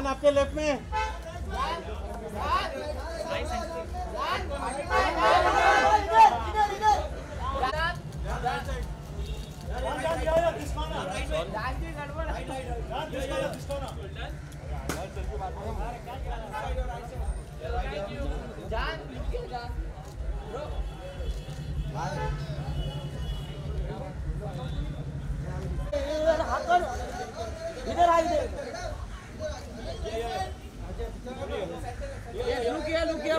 जान आपके लेफ्ट में। इधर आ इधर लुकिया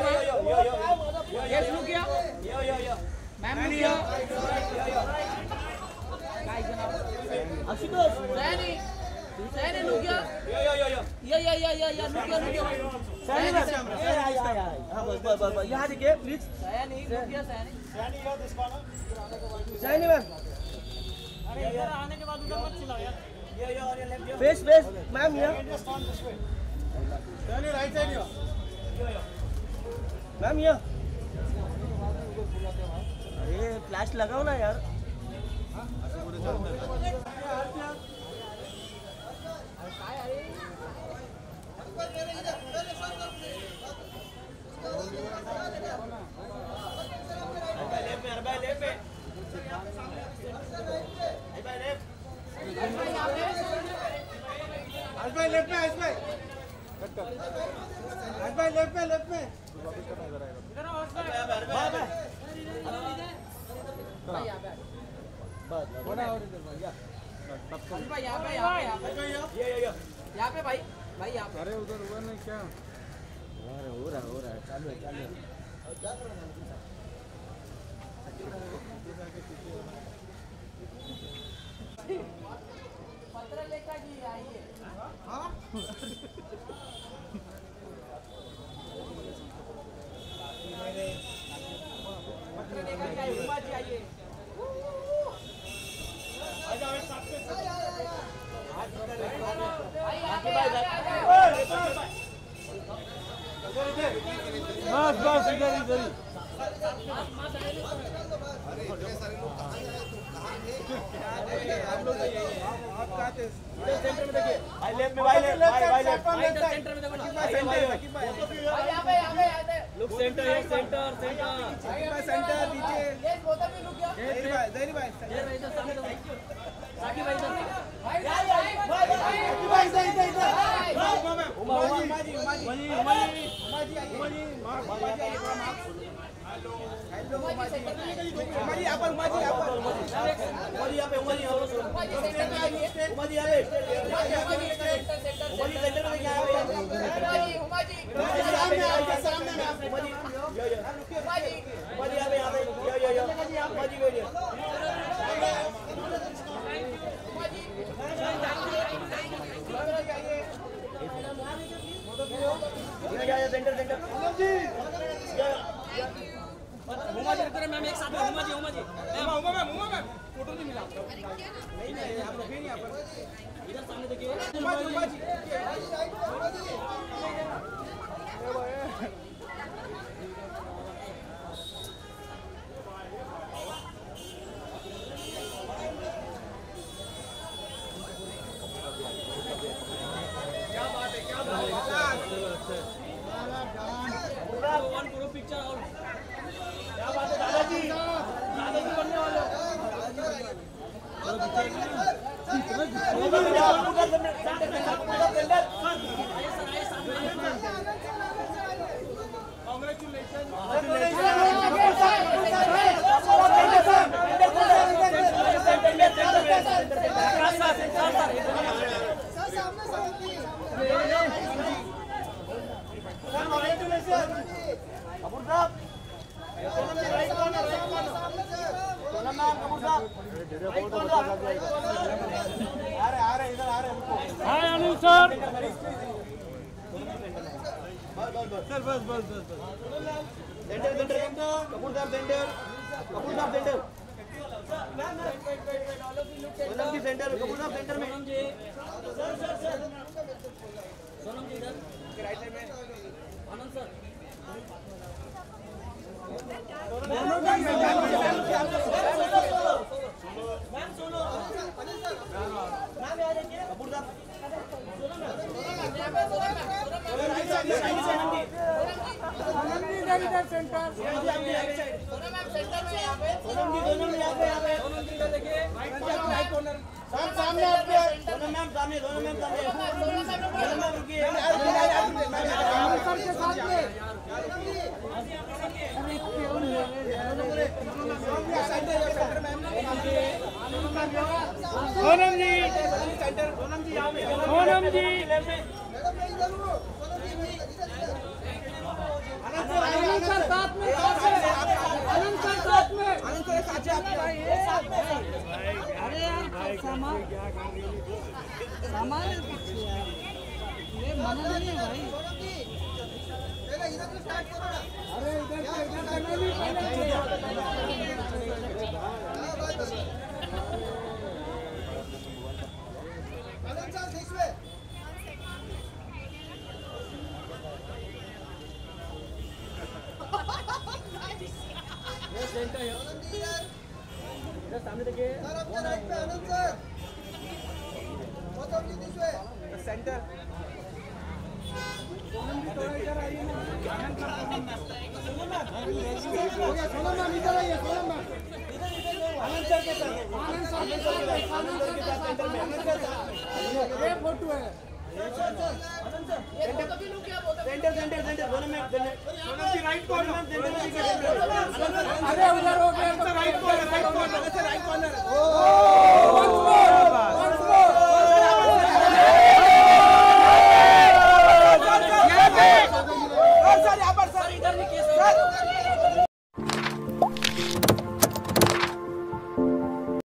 मैम लुकिया आशुतोष सैनी लुकिया लुकिया हाँ बस यहाँ देखिए प्लीज सैनी मैम इधर आने के बाद उधर मत चिल्लाओ यार फेस मैम यहाँ राइट साइड मैम यहाँ अरे फ्लैश लगाओ ना यार लेफ्ट में यहाँ पे भाई यहाँ पे अरे उधर हुआ नहीं क्या हो रहा है चालू है पत्र लेकर जी आइए हाँ पत्र लेकर जी आइए बस इधर आप लोग आप कहाँ थे सेंटर में देखिए भाई लेफ्ट में भाई लेफ्ट सेंटर में देखो यहाँ पे लुक सेंटर नीचे जयरी भाई साकी भाई मैम एक साथ में हुमा जी फोटो नहीं मिला नहीं आप रखे नहीं यहाँ पर इधर सामने देखिए पूरा पिक्चर और क्या बात है दादाजी बनने वाले राइट साइड सेंटर दोनों में यहाँ पे देखिए राइट कॉर्नर सामने आपके दोनों मैम सामने रुकिए सर के साथ में सोनम जी आनंद सर साथ में अरे यार सामान ये मना नहीं है भाई अरे इधर सामने देखिए सेंटर आनंद सर के साथ